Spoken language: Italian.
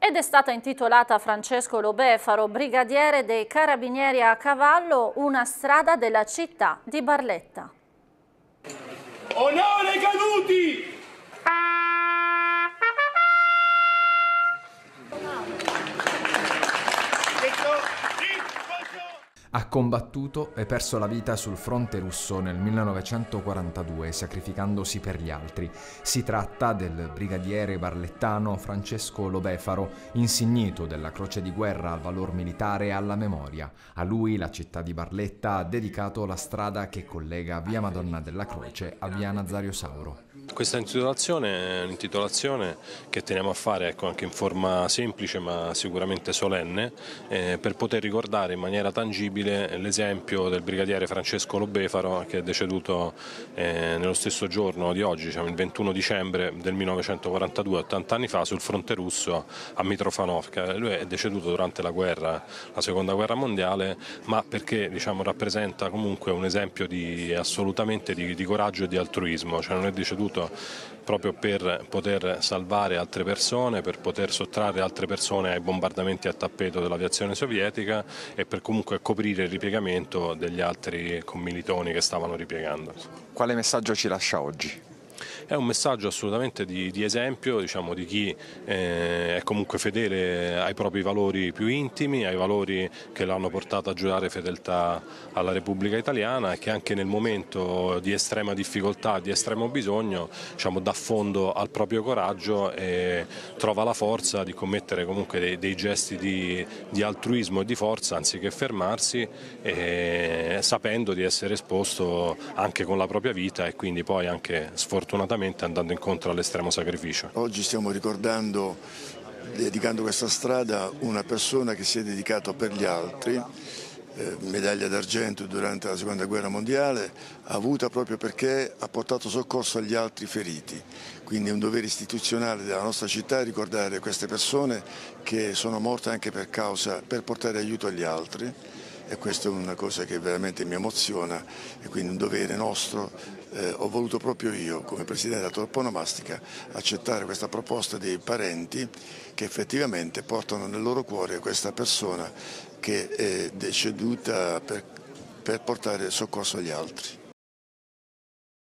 Ed è stata intitolata a Francesco Lobefaro, brigadiere dei Carabinieri a cavallo, una strada della città di Barletta. Onore ai caduti! Ha combattuto e perso la vita sul fronte russo nel 1942, sacrificandosi per gli altri. Si tratta del brigadiere barlettano Francesco Lobefaro, insignito della Croce di Guerra al valor militare e alla memoria. A lui la città di Barletta ha dedicato la strada che collega via Madonna della Croce a via Nazario Sauro. Questa intitolazione è un'intitolazione che teniamo a fare anche in forma semplice ma sicuramente solenne, per poter ricordare in maniera tangibile l'esempio del brigadiere Francesco Lobefaro, che è deceduto nello stesso giorno di oggi, il 21 dicembre del 1942, 80 anni fa, sul fronte russo a Mitrofanovka. Lui è deceduto durante la seconda guerra mondiale, ma perché rappresenta comunque un esempio assolutamente di coraggio e di altruismo, non è deceduto proprio per poter salvare altre persone, per poter sottrarre altre persone ai bombardamenti a tappeto dell'aviazione sovietica e per comunque coprire il ripiegamento degli altri commilitoni che stavano ripiegando. Quale messaggio ci lascia oggi? È un messaggio assolutamente di esempio, di chi è comunque fedele ai propri valori più intimi, ai valori che l'hanno portato a giurare fedeltà alla Repubblica Italiana, e che anche nel momento di estrema difficoltà, di estremo bisogno, dà fondo al proprio coraggio e trova la forza di commettere comunque dei gesti di altruismo e di forza, anziché fermarsi, sapendo di essere esposto anche con la propria vita e quindi poi anche sfortunatamente andando incontro all'estremo sacrificio. Oggi stiamo ricordando, dedicando questa strada, una persona che si è dedicato per gli altri, medaglia d'argento durante la seconda guerra mondiale, avuta proprio perché ha portato soccorso agli altri feriti. Quindi è un dovere istituzionale della nostra città ricordare queste persone che sono morte anche per portare aiuto agli altri. E questa è una cosa che veramente mi emoziona e quindi un dovere nostro. Ho voluto proprio io, come Presidente della Toponomastica, accettare questa proposta dei parenti che effettivamente portano nel loro cuore questa persona che è deceduta per portare soccorso agli altri.